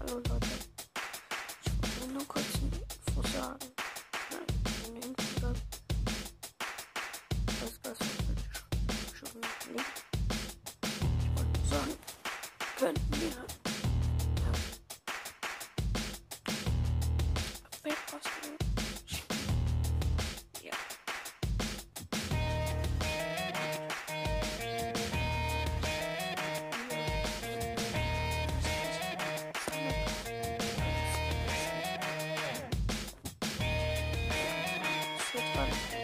Hallo Leute, ich wollte nur kurz eine Info sagen. Nein, eine Info sagen. Das schon nicht. Ich wollte sagen, könnten wir Weltposten. Ja. Das wird